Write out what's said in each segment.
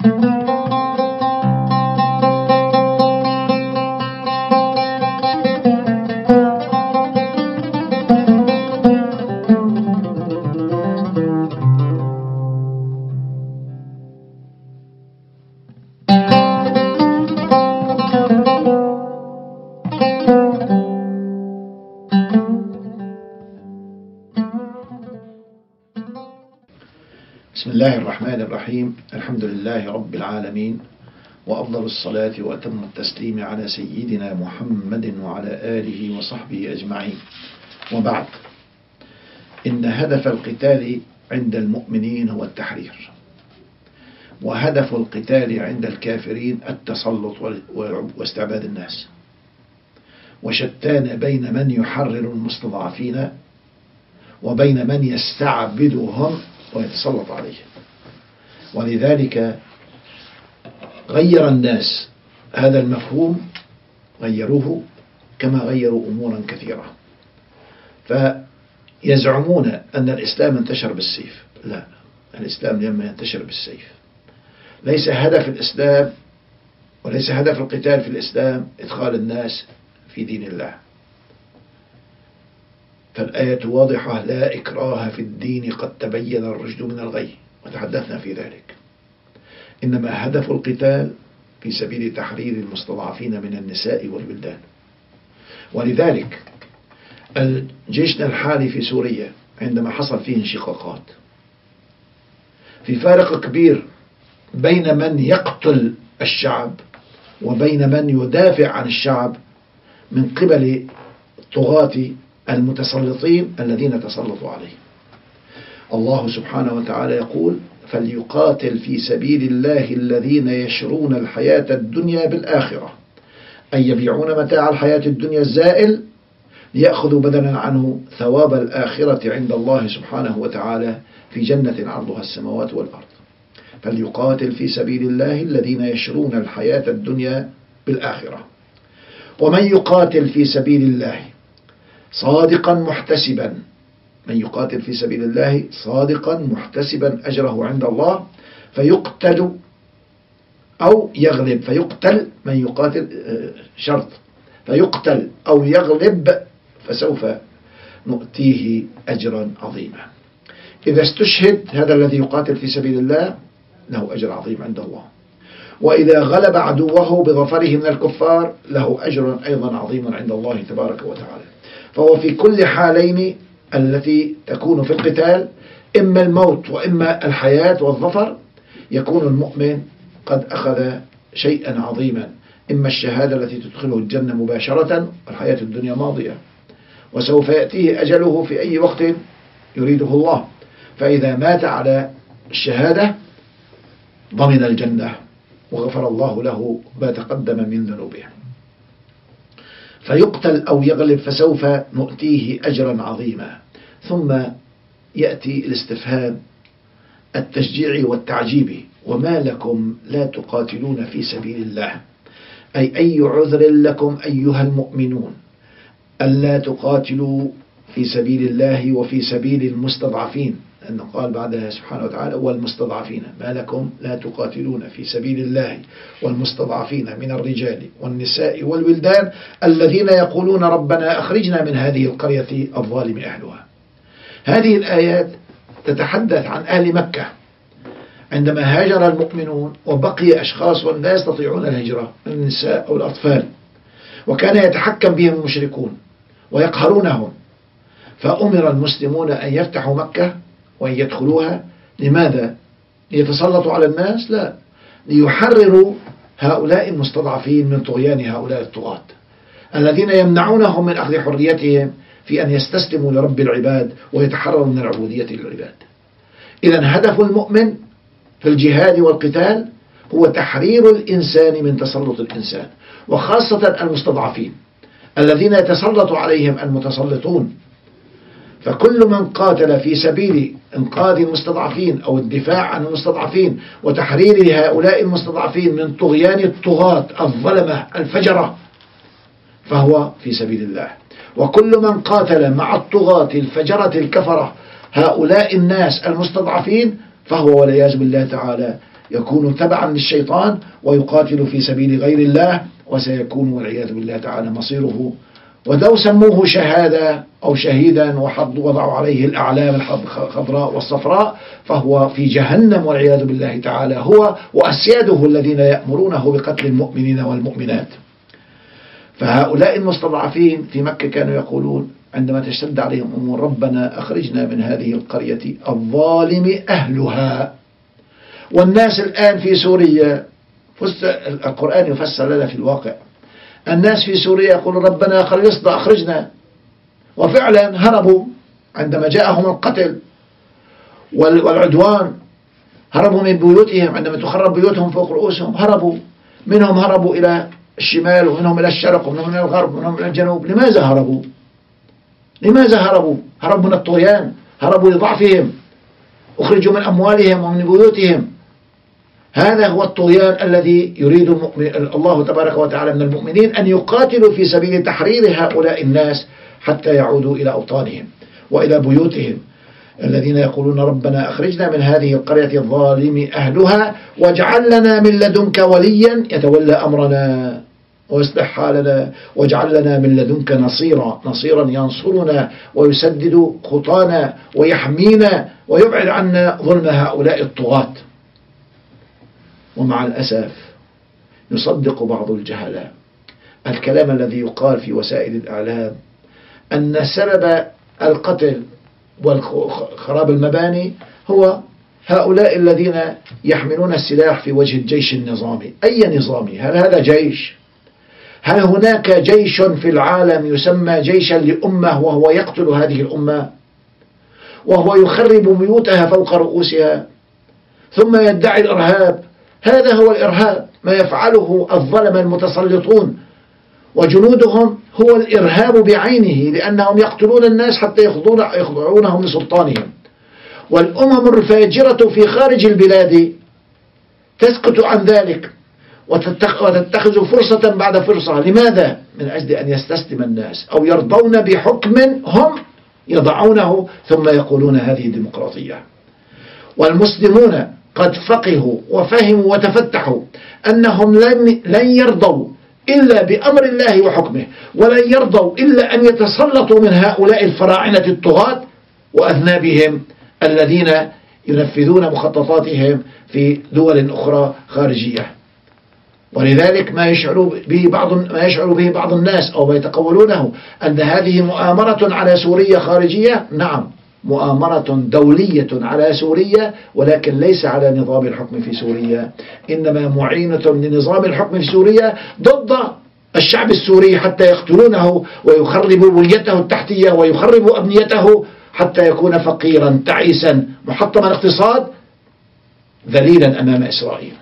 بسم الله الرحمن الرحيم. الحمد لله رب العالمين، وأفضل الصلاة وأتم التسليم على سيدنا محمد وعلى آله وصحبه أجمعين، وبعد. إن هدف القتال عند المؤمنين هو التحرير، وهدف القتال عند الكافرين التسلط واستعباد الناس، وشتان بين من يحرر المستضعفين وبين من يستعبدهم ويتسلط عليهم. ولذلك غير الناس هذا المفهوم، غيروه كما غيروا أمورا كثيرة. فيزعمون أن الإسلام انتشر بالسيف. لا، الإسلام لم ينتشر بالسيف. ليس هدف الإسلام وليس هدف القتال في الإسلام إدخال الناس في دين الله. فالآية واضحة: لا إكراه في الدين قد تبين الرشد من الغي، وتحدثنا في ذلك. إنما هدف القتال في سبيل تحرير المستضعفين من النساء والولدان. ولذلك جيشنا الحالي في سوريا عندما حصل فيه انشقاقات، في فارق كبير بين من يقتل الشعب وبين من يدافع عن الشعب من قبل الطغاة المتسلطين الذين تسلطوا عليه. الله سبحانه وتعالى يقول: فليقاتل في سبيل الله الذين يشرون الحياة الدنيا بالآخرة، أي يبيعون متاع الحياة الدنيا الزائل ليأخذوا بدلا عنه ثواب الآخرة عند الله سبحانه وتعالى في جنة عرضها السماوات والأرض. فليقاتل في سبيل الله الذين يشرون الحياة الدنيا بالآخرة. ومن يقاتل في سبيل الله صادقا محتسبا، من يقاتل في سبيل الله صادقا محتسبا أجره عند الله فيقتل أو يغلب. فيقتل من يقاتل شرط، فيقتل أو يغلب فسوف نؤتيه أجرا عظيما. إذا استشهد هذا الذي يقاتل في سبيل الله له أجر عظيم عند الله، وإذا غلب عدوه بظفره من الكفار له أجر أيضا عظيم عند الله تبارك وتعالى. فهو في كل حالين التي تكون في القتال، إما الموت وإما الحياة والظفر، يكون المؤمن قد أخذ شيئا عظيما، إما الشهادة التي تدخله الجنة مباشرة، والحياة الدنيا ماضية وسوف يأتيه أجله في أي وقت يريده الله. فإذا مات على الشهادة ضمن الجنة وغفر الله له ما تقدم من ذنوبه. فيقتل أو يغلب فسوف نؤتيه أجرا عظيما. ثم يأتي الاستفهام التشجيعي والتعجيبي: وما لكم لا تقاتلون في سبيل الله؟ أي عذر لكم أيها المؤمنون ألا تقاتلوا في سبيل الله وفي سبيل المستضعفين؟ أنه قال بعدها سبحانه وتعالى: والمستضعفين. ما لكم لا تقاتلون في سبيل الله والمستضعفين من الرجال والنساء والولدان الذين يقولون ربنا أخرجنا من هذه القرية الظالم أهلها. هذه الآيات تتحدث عن أهل مكة عندما هاجر المؤمنون وبقي أشخاص لا يستطيعون الهجرة من النساء أو الأطفال، وكان يتحكم بهم المشركون ويقهرونهم، فأمر المسلمون أن يفتحوا مكة وأن يدخلوها. لماذا؟ ليتسلطوا على الناس؟ لا، ليحرروا هؤلاء المستضعفين من طغيان هؤلاء الطغاة الذين يمنعونهم من أخذ حريتهم في أن يستسلموا لرب العباد ويتحرروا من العبودية للعباد. إذن هدف المؤمن في الجهاد والقتال هو تحرير الإنسان من تسلط الإنسان، وخاصة المستضعفين الذين يتسلط عليهم المتسلطون. فكل من قاتل في سبيل إنقاذ المستضعفين أو الدفاع عن المستضعفين وتحرير هؤلاء المستضعفين من طغيان الطغاة الظلمة الفجرة فهو في سبيل الله. وكل من قاتل مع الطغاة الفجرة الكفرة هؤلاء الناس المستضعفين فهو والعياذ بالله تعالى يكون تبعا للشيطان ويقاتل في سبيل غير الله، وسيكون والعياذ بالله تعالى مصيره. ولو سموه شهادة أو شهيدا وضعوا عليه الأعلام الخضراء والصفراء فهو في جهنم والعياذ بالله تعالى، هو وأسياده الذين يأمرونه بقتل المؤمنين والمؤمنات. فهؤلاء المستضعفين في مكة كانوا يقولون عندما تشتد عليهم أمور: ربنا أخرجنا من هذه القرية الظالم أهلها. والناس الآن في سوريا، القرآن يفسر لنا في الواقع، الناس في سوريا يقولون ربنا أخرجنا، وفعلا هربوا عندما جاءهم القتل والعدوان، هربوا من بيوتهم عندما تخرب بيوتهم فوق رؤوسهم، هربوا منهم، هربوا إلى الشمال ومنهم إلى الشرق ومنهم إلى الغرب ومنهم إلى الجنوب. لماذا هربوا؟ هربوا من الطغيان، هربوا لضعفهم، أخرجوا من أموالهم ومن بيوتهم. هذا هو الطغيان الذي يريد الله تبارك وتعالى من المؤمنين، أن يقاتلوا في سبيل تحرير هؤلاء الناس حتى يعودوا إلى أوطانهم وإلى بيوتهم. الذين يقولون ربنا أخرجنا من هذه القرية الظالم أهلها واجعل لنا من لدنك وليا يتولى أمرنا ويصلح حالنا واجعل لنا من لدنك نصيرا ينصرنا ويسدد خطانا ويحمينا ويبعد عنا ظلم هؤلاء الطغاة. ومع الأسف يصدق بعض الجهلاء الكلام الذي يقال في وسائل الإعلام أن سبب القتل وخراب المباني هو هؤلاء الذين يحملون السلاح في وجه الجيش النظامي. أي نظامي؟ هل هذا جيش؟ هل هناك جيش في العالم يسمى جيشا لأمة وهو يقتل هذه الأمة وهو يخرب بيوتها فوق رؤوسها ثم يدعي الإرهاب؟ هذا هو الإرهاب، ما يفعله الظلم المتسلطون وجنودهم هو الإرهاب بعينه، لأنهم يقتلون الناس حتى يخضعونهم لسلطانهم. والأمم الفاجرة في خارج البلاد تسكت عن ذلك وتتخذ فرصة بعد فرصة. لماذا؟ من أجل أن يستسلم الناس أو يرضون بحكم هم يضعونه ثم يقولون هذه ديمقراطية. والمسلمون قد فقهوا وفهموا وتفتحوا أنهم لن يرضوا إلا بأمر الله وحكمه، ولن يرضوا إلا أن يتسلطوا من هؤلاء الفراعنة الطغاة وأذنابهم الذين ينفذون مخططاتهم في دول أخرى خارجية. ولذلك ما يشعر به بعض الناس أو ما يتقولونه أن هذه مؤامرة على سوريا خارجية. نعم، مؤامرة دولية على سوريا، ولكن ليس على نظام الحكم في سوريا، إنما معينة لنظام الحكم في سوريا ضد الشعب السوري حتى يقتلونه ويخربوا بنيته التحتية ويخربوا أبنيته حتى يكون فقيرا تعيسا محطم الاقتصاد ذليلا أمام إسرائيل.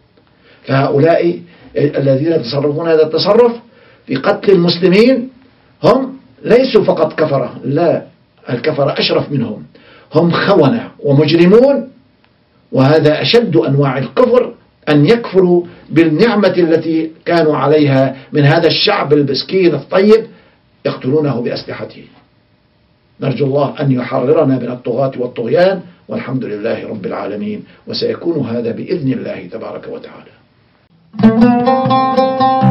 فهؤلاء الذين يتصرفون هذا التصرف في قتل المسلمين هم ليسوا فقط كفرة، لا، الكفرة أشرف منهم، هم خونة ومجرمون. وهذا أشد أنواع الكفر، أن يكفروا بالنعمة التي كانوا عليها من هذا الشعب المسكين الطيب يقتلونه بأسلحته. نرجو الله أن يحررنا من الطغاة والطغيان، والحمد لله رب العالمين، وسيكون هذا بإذن الله تبارك وتعالى.